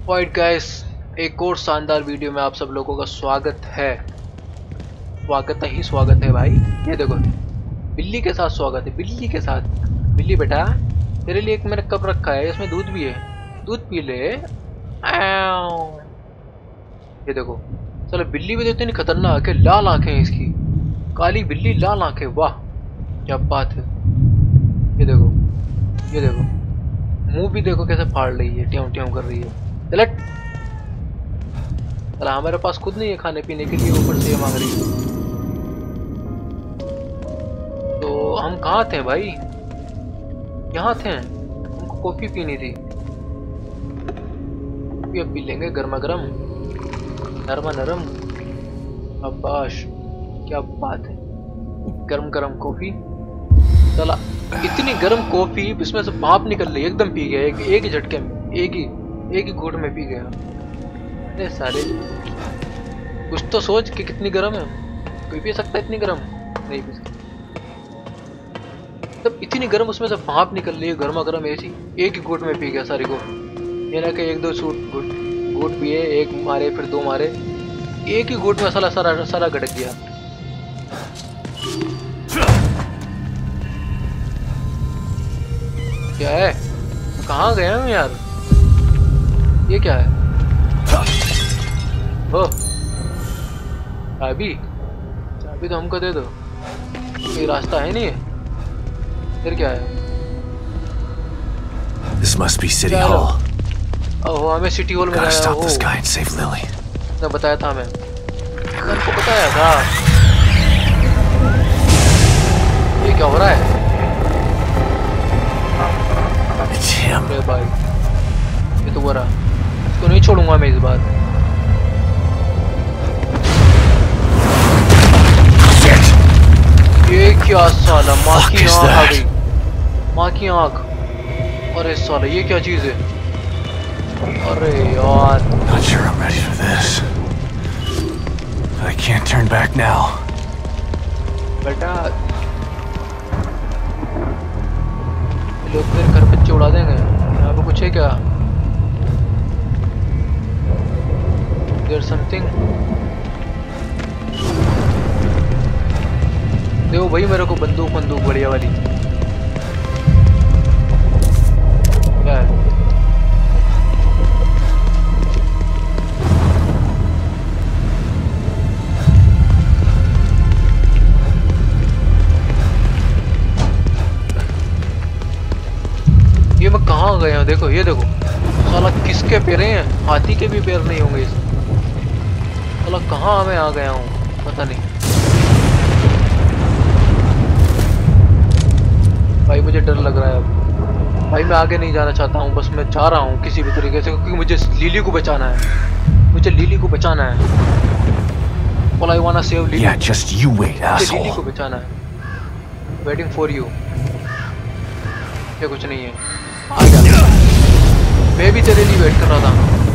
Alright guys, एक और शानदार वीडियो में आप सब लोगों का स्वागत है। स्वागत है भाई। ये देखो बिल्ली के साथ स्वागत है, बिल्ली के साथ। बिल्ली बेटा, तेरे लिए एक मैंने कप रखा है, इसमें दूध भी है, दूध पी ले। आउ। ये देखो चलो, बिल्ली भी तो इतनी खतरनाक है, लाल आंखें हैं इसकी, काली बिल्ली लाल आंखें, वाह क्या बात है। ये देखो, ये देखो मुंह भी देखो कैसे फाड़ रही है, ट्यों ट्यों कर रही है। चलट चला, हमारे पास खुद नहीं है खाने पीने के लिए, ऊपर से ये मांग रही है। तो हम कहाँ थे भाई? यहाँ थे, हमको कॉफी पीनी थी। कॉफी अब पी लेंगे, गर्मा गर्म, नरमा नरम। अब्बाश क्या बात है, गरम गरम कॉफी। चला, इतनी गरम कॉफी, इसमें से भाप निकल रही, एकदम पी गया, एक ही झटके में, एक ही घूंट में पी गया। अरे सारे, कुछ तो सोच कि कितनी गर्म है। कोई पी सकता है इतनी गर्म? नहीं पी सकता। तब इतनी गर्म, उसमें से भाप निकल रही है, गर्मा गर्म ऐसी, एक ही घूंट में पी गया सारी कॉफी। ये ना कि एक दो घूंट पिए, एक मारे फिर दो मारे, एक ही घूंट में सारा गड़क गया। क्या है, कहाँ गया हूँ यार? ये क्या है? हो चाबी, चाबी तो हमको दे दो। कोई रास्ता है नहीं, फिर क्या है? This must be City Hall. ओह, हमें सिटी हॉल में जाना है। Stop this guy and save Lily. ने बताया था हमें, हमको बताया था। ये क्या हो रहा है? It's him. अरे भाई, ये तो बुरा, इसको नहीं छोड़ूंगा मैं इस बार। ये क्या साला, माँ की आँख आ गई, माँ की आँख। अरे साला, ये क्या चीज है? अरे यार, Not sure I'm ready for this. I can't turn back now. बेटा लोग मेरे घर बच्चे उड़ा देंगे। यहाँ पे कुछ है क्या? There's something. देखो भाई, मेरे को बंदूक बढ़िया वाली। क्या है? ये मैं कहाँ गया हूँ? देखो, ये देखो साला, किसके पैर हैं? हाथी के भी पैर नहीं होंगे इस साला। कहाँ मैं आ गया हूँ पता नहीं भाई, मुझे डर लग रहा है अब भाई। मैं आगे नहीं जाना चाहता हूँ, बस मैं जा रहा हूँ किसी भी तरीके से, क्योंकि मुझे लिली को बचाना है, मुझे लिली को बचाना है। All I wanna save Lily. Yeah, just you wait, मुझे लिली को asshole. बचाना है। Waiting for you. ये कुछ नहीं है, आ जा। मैं भी तेरे लिए वेट कर रहा था।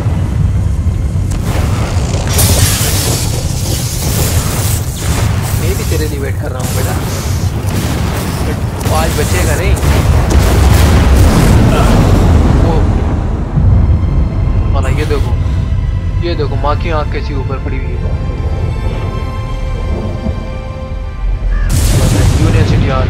मैं भी तेरे लिए वेट कर रहा हूँ बेटा, आज बचेगा नहीं। वाला, ये देखो माँ की आँख कैसी ऊपर पड़ी हुई है। यूनिवर्सिटी यार,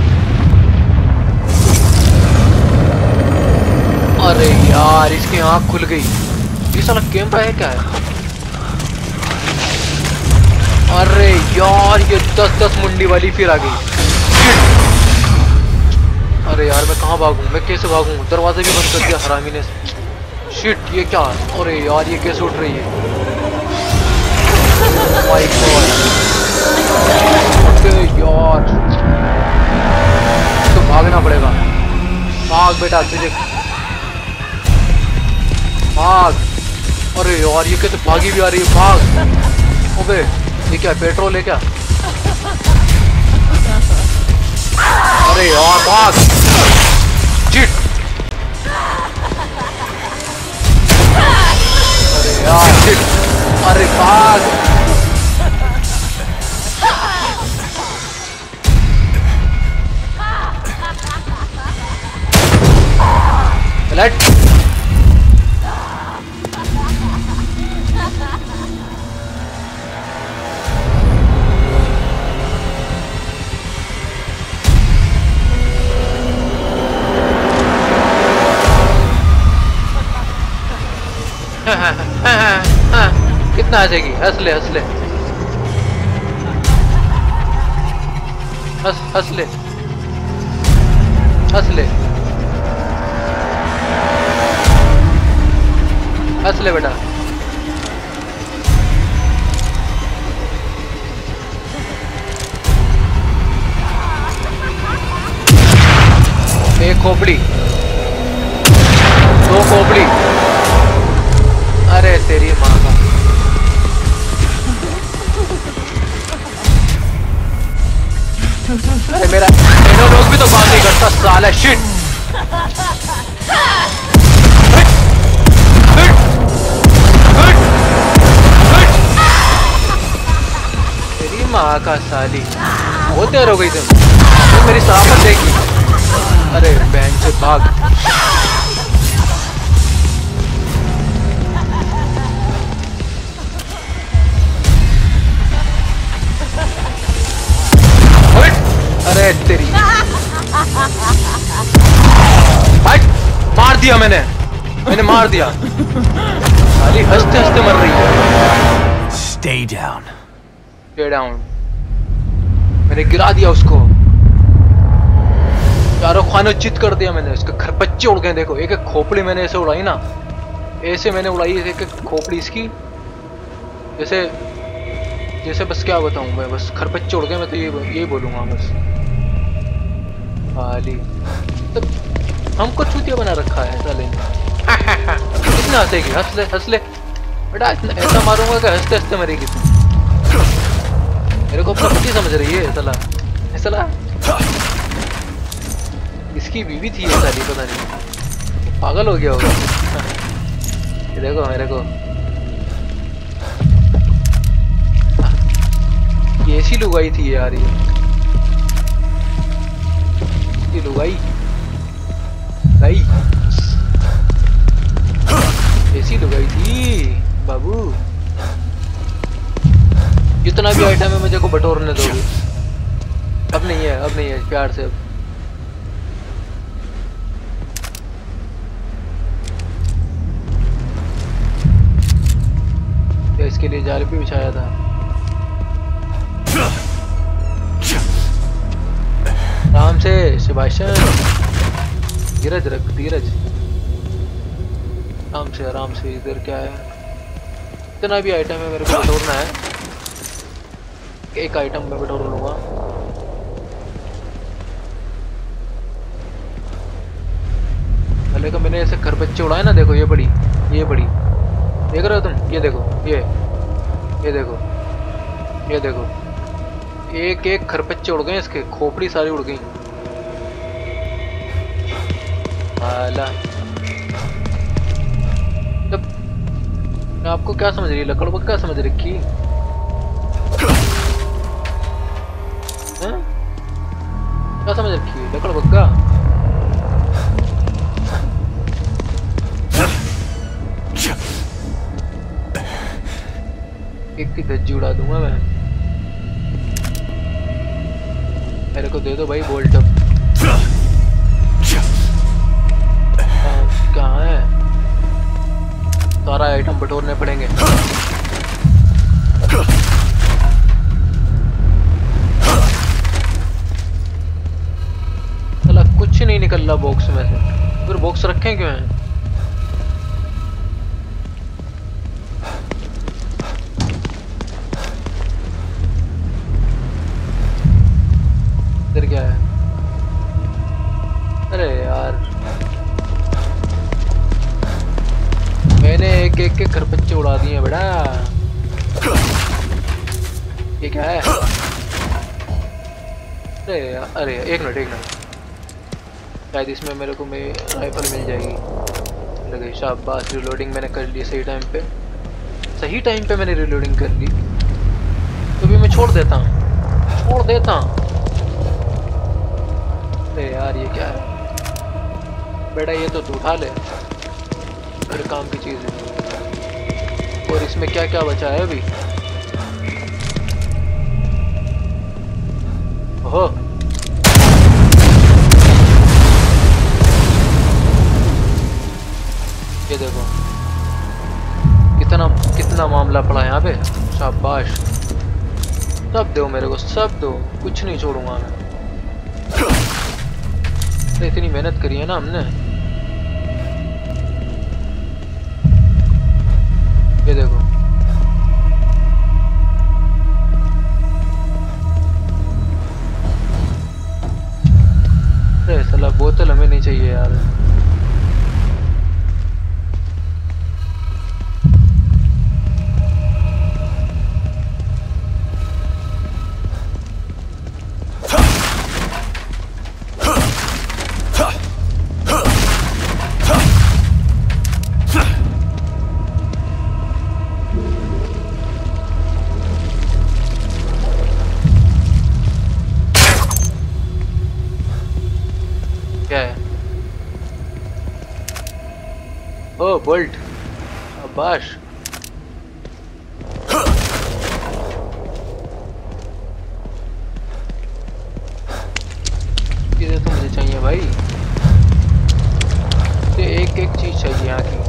अरे यार इसकी आँख खुल गई। ये साला कैमरा है क्या है? अरे यार, ये 10-10 मुंडी वाली फिर आ गई। अरे यार, मैं कहाँ भागूं, मैं कैसे भागूं? दरवाजा भी बंद कर दिया हरामी ने। शिट, ये क्या? अरे यार, ये कैसे उठ रही है? माय गॉड, अरे यार, तो भागना पड़ेगा। भाग बेटा, तुझे भाग। अरे यार, ये कैसे भागी भी आ रही है? भाग। ओबे, ये क्या पेट्रोल है क्या? अरे यार भाग। शिट, अरे यार शिट, अरे भाग। कितना हंसेगी? हंस ले हंस ले हंस ले हंस ले हंस ले बेटा। एक खोपड़ी, दो खोपड़ी, अरे तेरी माँ का। अरे मेरा लोग भी तो काम नहीं करता साला शिट। तेरी माँ का साली, बहुत देर हो गई तुम मेरी साफत देखी। अरे बहन से भाग। अरे तेरी भाई, मार दिया मैंने मार दिया। साली हंसते हंसते मर रही है। Stay down. Stay down। मैंने गिरा दिया उसको, चारों खाने चित कर दिया मैंने। उसके खरपच्चे उड़ गए। देखो एक एक खोपड़ी मैंने ऐसे उड़ाई ना, ऐसे मैंने उड़ाई एक एक खोपड़ी इसकी, जैसे जैसे बस क्या बताऊं मैं, बस खरपच्चे उड़ गए। मैं तो यही बोलूंगा बस। खाली तो हमको चूतिया बना रखा है साले ने। कितना हंसेगी? हंस ले बेटा। इतना ऐसा मारूंगा कि हंसते हंसते मरेगी तू। मेरे को अपना पति समझ रही है साला। इसकी बीवी थी ये साली, पता नहीं पागल हो गया होगा। ये देखो मेरे को ये ऐसी लुगाई थी यार, ये लुगाई ऐसी लुगाई थी बाबू। जितना भी आइटम है मुझे को बटोरने दोगे। अब नहीं है प्यार से। अब या इसके लिए जाल भी बिछाया था। आराम से शिबाशन, धीरज रख धीरज। आराम से। इधर क्या है? इतना भी आइटम है मेरे को बटोरना है। एक आइटम मैं बटोर लूंगा। पहले का मैंने ऐसे खरपच्चे उड़ाए ना, देखो ये बड़ी देख रहे हो तुम? ये देखो ये देखो एक एक खरपच्चे उड़ गए इसके, खोपड़ी सारी उड़ गई। आला तब आपको क्या समझ रही है? लकड़बग्गा क्या समझ रखी? क्या समझ रखी है लकड़बग्गा? एक की धज्जी उड़ा दूंगा मैं। मेरे को दे दो भाई बोल्ट। अब कहाँ है? सारा आइटम बटोरने पड़ेंगे। चला कुछ नहीं निकल रहा बॉक्स में से। फिर बॉक्स रखे क्यों हैं? इधर क्या है? अरे यार मैंने एक एक के खरपच्चे उड़ा दिए बेटा। ये क्या है? अरे एक मिनट शायद इसमें मेरे को राइफल मिल जाएगी। लगे शाबाश, रिलोडिंग मैंने कर ली सही टाइम पे मैंने रिलोडिंग कर ली। तो भी मैं छोड़ देता हूँ। अरे यार ये क्या है बेटा? ये तो तू उठा ले, मेरे काम की चीज है। और इसमें क्या क्या बचा है अभी? ओहो ये देखो कितना मामला पड़ा यहाँ पे। शाबाश, सब दो मेरे को, सब दो, कुछ नहीं छोड़ूंगा मैं। तो इतनी मेहनत करी है ना हमने। ये देखो, अरे साला बोतल हमें नहीं चाहिए यार। ओ बोल्ट, शाबाश। ये तो मुझे चाहिए भाई, ये एक एक चीज चाहिए यहाँ की।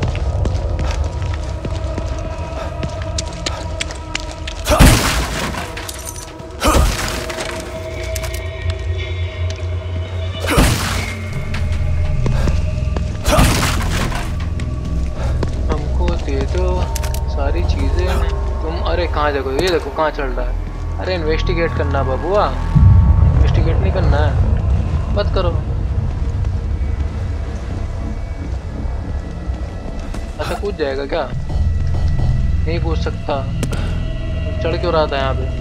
सारी चीजें तुम, अरे कहाँ देखो, ये देखो कहाँ चल रहा है। अरे इन्वेस्टिगेट करना बबुआ, इन्वेस्टिगेट नहीं करना है, मत करो। ऐसा कूद जाएगा क्या? नहीं कूद सकता, चढ़ क्यों रहा था यहाँ पे?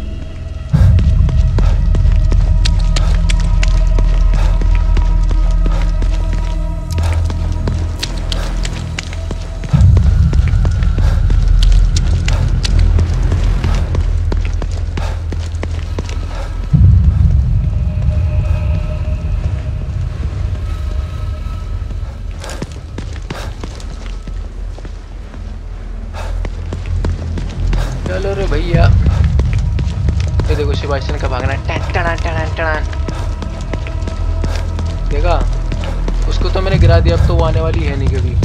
चलो रे भैया, ये देखो सेबास्टियन का भागना, टन टन टन। देखा, उसको तो मैंने गिरा दिया, अब तो वो आने वाली है नहीं कभी।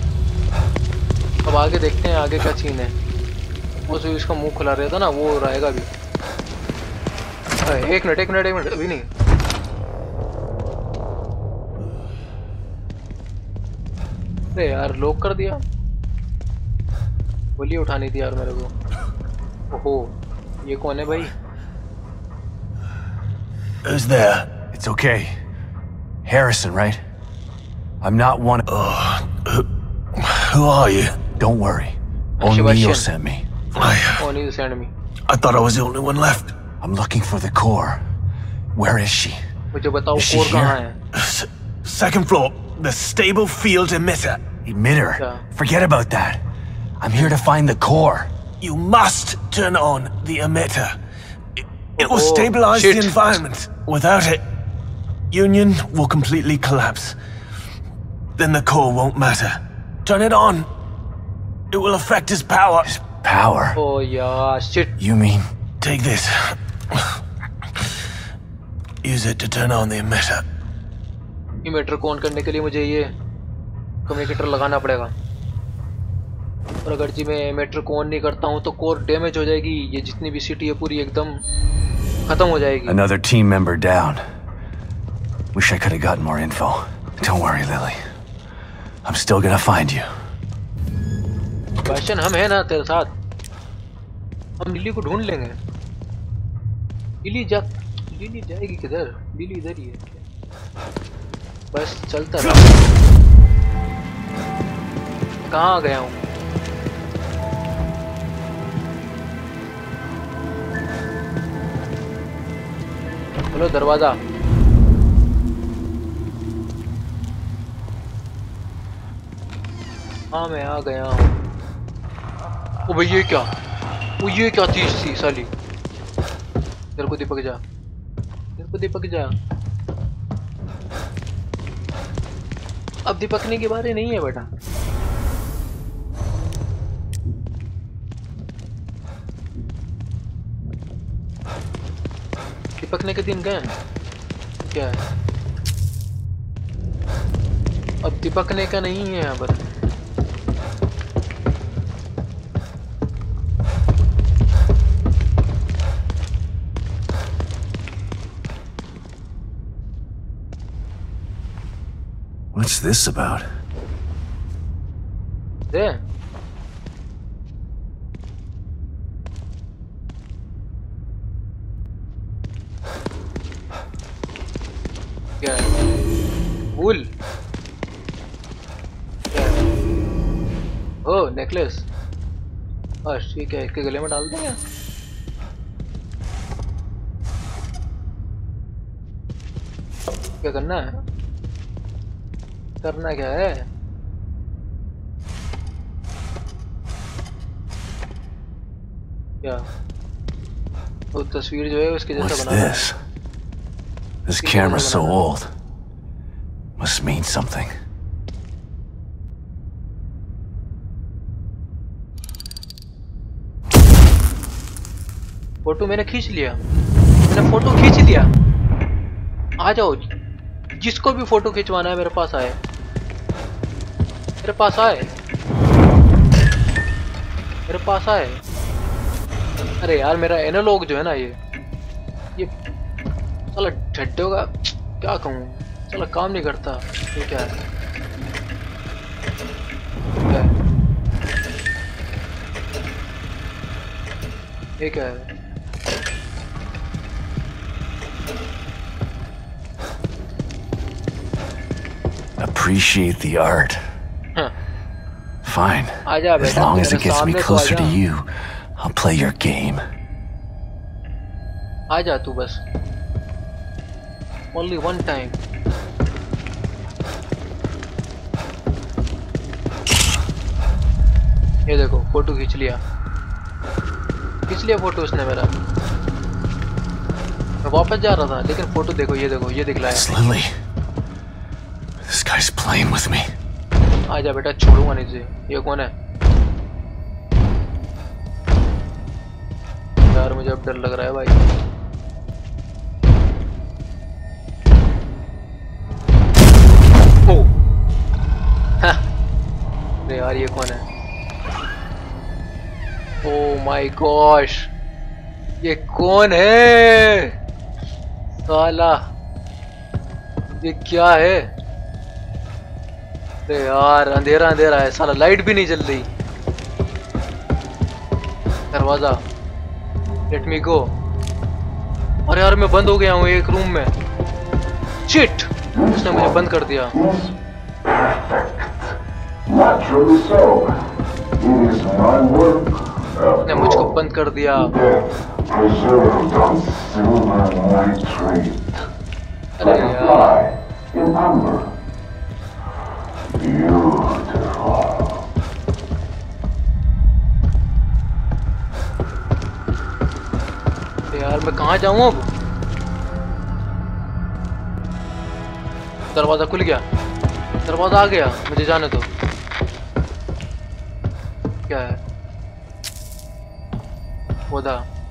अब आगे देखते हैं आगे क्या सीन है। वो जो इसका मुंह खुला रहता ना, वो रहेगा भी। एक मिनट अभी नहीं। अरे यार लॉक कर दिया, गोली उठानी थी यार मेरे को। ओहो, ये कौन है भाई? Who's there? It's okay. Harrison, right? I'm not one. Who are you? Don't worry. Only you sent me. Only you sent me. I thought I was the only one left. I'm looking for the core. Where is she? मुझे बताओ core कहाँ है? Second floor, the stable field emitter. Emitter? Yeah. Forget about that. I'm here to find the core. You must turn on the emitter. It will stabilize the environment. Without it, Union will completely collapse. Then the core won't matter. Turn it on. It will affect his power. His power? Oh yeah, shit. You mean? Take this. Use it to turn on the emitter. Emitter को on करने के लिए मुझे ये communicator लगाना पड़ेगा। और अगर जी मैं एमिटर को ऑन नहीं करता हूँ तो कोर डैमेज हो जाएगी। ये जितनी भी सिटी है पूरी एकदम खत्म हो जाएगी। Another team member down. Wish I could have gotten more info. Don't worry, Lily. I'm still gonna find you. भाषण हम है ना तेरे साथ, हम लिली को ढूंढ लेंगे। लिली जाएगी किधर? लिली इधर ही है। बस चलता रहा। कहाँ गया हूँ? चलो दरवाजा। हाँ मैं आ गया हूँ। ओ भाई ये क्या? वो ये क्या चीज थी साली? तेरे को दीपक जा, तेरे को दीपक जा। अब दीपकने के बारे नहीं है बेटा। दीपकने के दिन गए क्या है? अब दीपकने का नहीं है यहाँ पर। What's this about? दे क्या है? वूल क्या है? Oh necklace. बस ठीक है, इसके गले में डाल देंगे। क्या करना है? करना क्या है? क्या वो तस्वीर जो है उसके जैसा What's बनाना है। this? This camera's so old. Must mean something. Photo मैंने खींच लिया। मैंने फोटो खींच लिया। आ जाओ, जिसको भी फोटो खिंचवाना है मेरे पास आए। मेरे पास आए। मेरे पास आए। अरे यार मेरा एनालॉग जो है ना ये साला ढड्डों का क्या कहूँ, साला काम नहीं करता। ये क्या है? क्या है? ये क्या है? Appreciate the art. हाँ। Fine. आजा As बेटा, long as मेरे it gets me सामने तो closer आजा। to you, I'll play your game. आजा तू बस। Only one time. ये देखो फोटो खींच लिया। खींच लिया फोटो उसने मेरा। मैं वापस जा रहा था लेकिन फोटो देखो, ये देखो, ये दिखलाया। It's Lily. This guy's playing with me. आजा बेटा, छोड़ूंगा नहीं तुझे। ये कौन है? यार मुझे अब डर लग रहा है भाई। ओ अरे यार ये कौन है? ओ माय गॉश, ये कौन है साला? ये क्या है? अरे यार अंधेरा अंधेरा है साला, लाइट भी नहीं जल रही। दरवाजा, लेट मी गो। अरे यार मैं बंद हो गया हूँ एक रूम में। शिट, उसने मुझे बंद कर दिया। उसने मुझको बंद कर दिया। अरे यार यार मैं कहाँ जाऊँ अब? दरवाजा खुल गया, दरवाजा आ गया, मुझे जाने दो। क्या है? पौधा।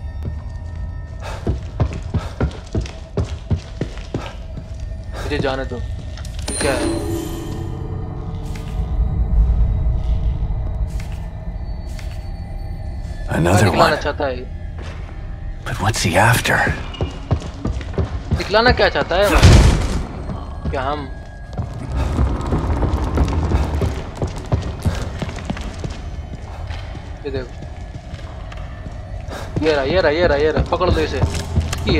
मुझे जाने दो। क्या है? Another one. दिखलाना चाहता है। But what's he after? दिखलाना क्या चाहता है? क्या हम ये देखो, ये रहा ये रहा ये रहा ये रहा, पकड़ लो इसे। ये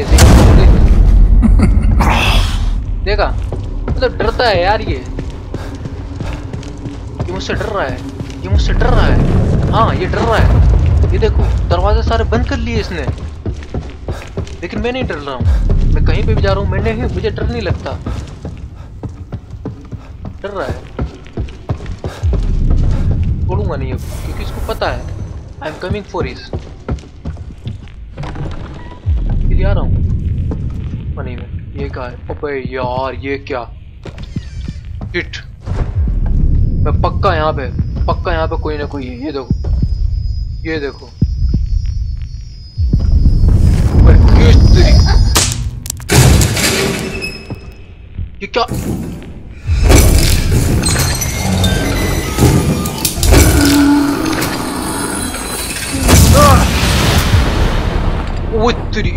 देखा, मतलब डरता है यार ये मुझसे डर रहा है, ये मुझसे डर रहा है। हाँ ये डर रहा है। ये देखो दरवाजे सारे बंद कर लिए इसने, लेकिन मैं नहीं डर रहा हूँ। मैं कहीं पे भी जा रहा हूँ, मुझे डर नहीं लगता। डर रहा है, छोड़ूंगा नहीं अब, क्योंकि इसको पता है आई एम कमिंग फॉर इस। आ रहा हूँ पानी में। ये क्या है? अबे यार ये क्या? शिट, मैं पक्का यहाँ पे कोई ना कोई है। ये देखो, ये देखो, ये क्या? वो तेरी,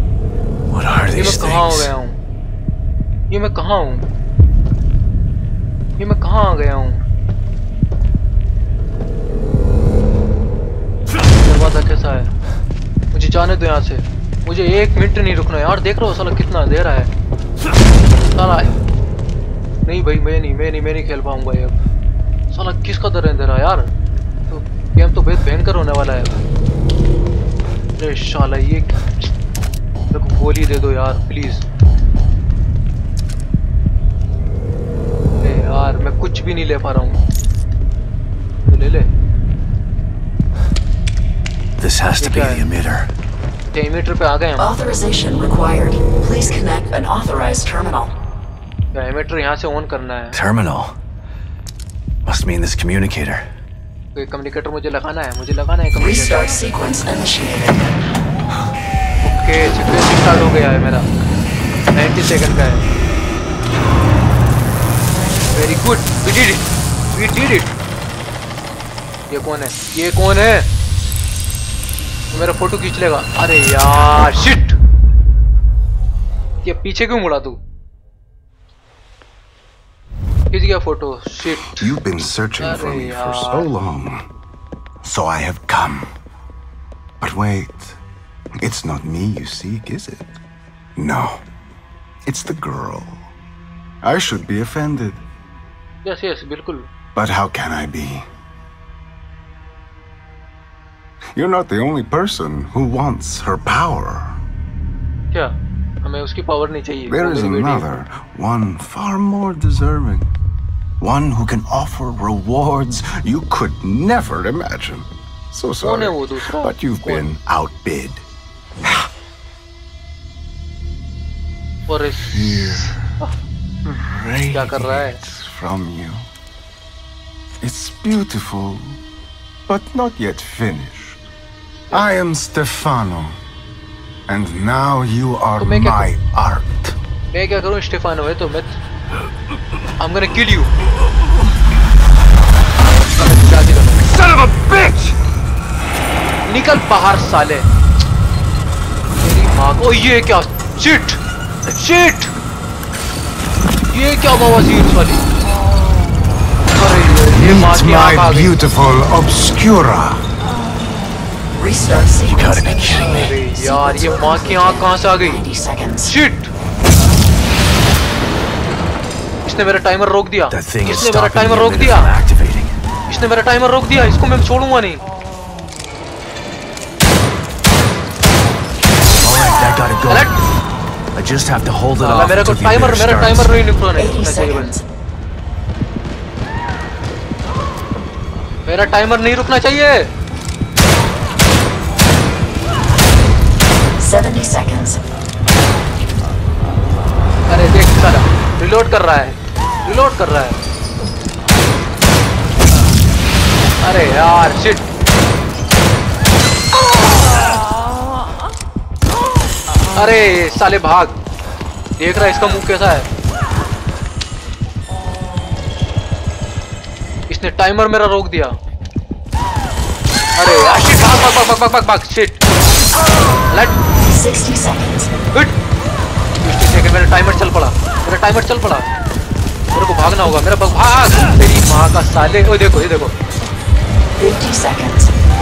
What are ये these मैं कहाँ हो things? गया हूँ? ये मैं कहाँ हूँ? ये मैं कहाँ आ गया हूँ? दरवाजा कैसा है? मुझे जाने दो यहाँ से। मुझे 1 मिनट नहीं रुकना यार। देख रहा हो साला कितना अंधेरा है साला। नहीं भाई मैं नहीं खेल पाऊंगा ये। साला किस कदर अंधेरा यार। तो गेम तो बेहद भयंकर होने वाला है। अरे साला ये मेरे को गोली दे दो यार प्लीज। यार मैं कुछ भी नहीं ले पा रहा हूँ। तो ले ले। This has to be the emitter. emitter पे आ गए हम। Authorization required. Please connect an authorized terminal. emitter यहाँ से ऑन करना है। Terminal. Must mean this communicator. कोई कम्युनिकेटर मुझे लगाना है। communicator। Restart sequence initiated. Okay sequence start हो गया है मेरा। 90 सेकंड का है। Very good we did it. ये कौन है? तो मेरा फोटो खींच लेगा। अरे यार शिट। ये पीछे क्यों मुड़ा तू? खींच गया photo. Shit. You've been searching for me for so long, so I have come. But wait, it's not me you seek, is it? No, it's the girl. I should be offended. Yes, बिल्कुल। But how can I be? You're not the only person who wants her power. क्या? हमें उसकी power नहीं चाहिए। There is another, one far more deserving. One who can offer rewards you could never imagine. So sorry, but you've been outbid. Fear radiates from you. It's beautiful, but not yet finished. I am Stefano, and now you are my art. मैं क्या करूँ? Stefano है तो मैं I'm gonna kill you. Son of a bitch! निकल बाहर साले। मेरी माँ को। ये क्या? Shit! ये क्या बवासीर वाली? अरे ये माँ की आँख आ गई। Beautiful obscura. Restart sequence. You gotta be kidding me. अरे यार ये माँ की आँख कहाँ से आ गई? 90 seconds. Shit! इसने मेरा टाइमर रोक दिया। इसने मेरा टाइमर रोक दिया। इसको मैं छोड़ूंगा नहीं। Alright, that gotta go. I just have to hold it off. मेरा टाइमर नहीं रुकना चाहिए। मेरा टाइमर नहीं रुकना चाहिए। 70 seconds. अरे देख साला रिलोड कर रहा है। अरे यार शिट। अरे साले भाग। देख रहा है इसका मुंह कैसा है। इसने टाइमर मेरा रोक दिया। अरे यार शिट। भाग शिट। 60 seconds. गुड। 60 सेकंड। मेरा टाइमर चल पड़ा। मेरे को भागना होगा। मेरा भाग। तेरी माँ का साले। ओ देखो ये देखो। 50 seconds.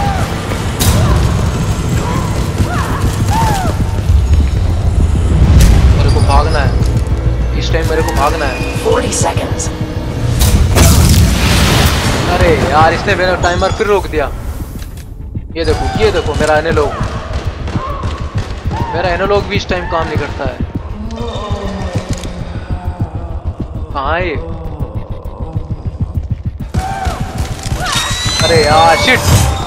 मेरे को भागना है। इस टाइम मेरे को भागना है। 40 seconds. अरे यार इसने मेरा टाइमर फिर रोक दिया। ये देखो मेरा एनालॉग भी इस टाइम काम नहीं करता है। कहाँ है? अरे यार शिट।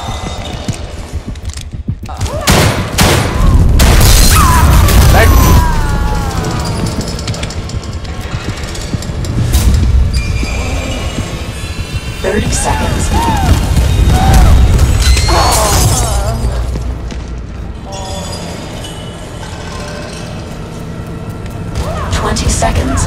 राइट। 30 seconds. 20 seconds.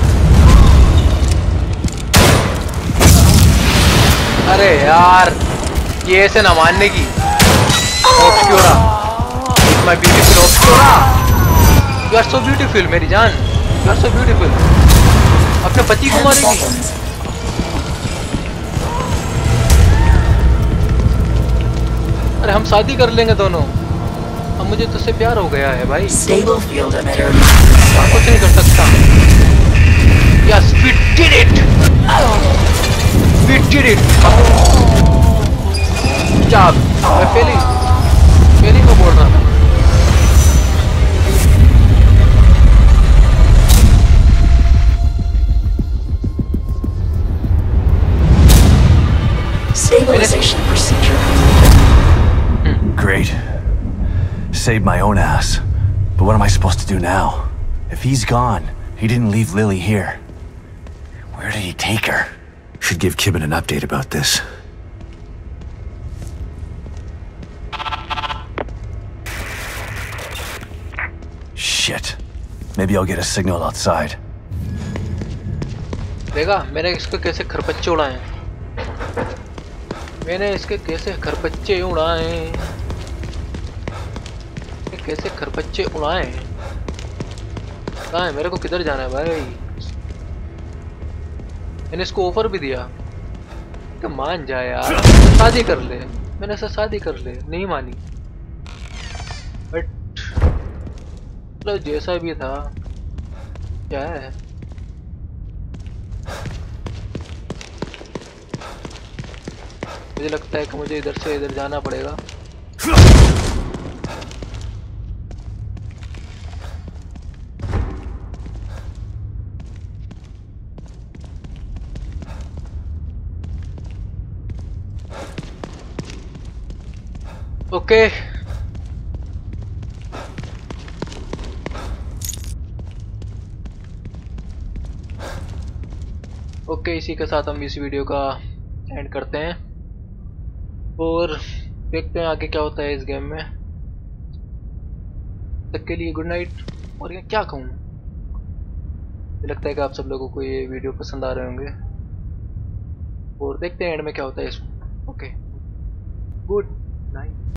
अरे यार ये ऐसे ना मानने की। Obscura, my beautiful Obscura, you are so beautiful मेरी जान, यू आर सो ब्यूटीफुल। अपने पति को मारेगी। हम शादी कर लेंगे दोनों। अब मुझे तुझसे प्यार हो गया है भाई। Stable field emitter. कुछ नहीं कर सकता। Yes, we did it. We did it. Job. मैं फेलिंग में बोल रहा था। Stabilization procedure. Great. Saved my own ass. But what am I supposed to do now? If he's gone, he didn't leave Lily here. Where did he take her? Should give Kibben an update about this. Shit. Maybe I'll get a signal outside. देखा मैंने इसको कैसे खरपच्चे उड़ाए। मैंने इसके कैसे खरपच्चे उड़ाए। कैसे खरपच्चे उड़ाए। कहाँ है? मेरे को किधर जाना है भाई? मैंने इसको ऑफर भी दिया कि मान जा यार, शादी कर ले। मैंने ऐसा शादी कर ले, नहीं मानी। बट मतलब जैसा भी था, क्या है, मुझे लगता है कि मुझे इधर से इधर जाना पड़ेगा। ओके ओके, इसी के साथ हम इस वीडियो का एंड करते हैं और देखते हैं आगे क्या होता है इस गेम में। तब के लिए गुड नाइट। और ये क्या कहूँ, मुझे लगता है कि आप सब लोगों को ये वीडियो पसंद आ रहे होंगे और देखते हैं एंड में क्या होता है इसमें। Okay, good night.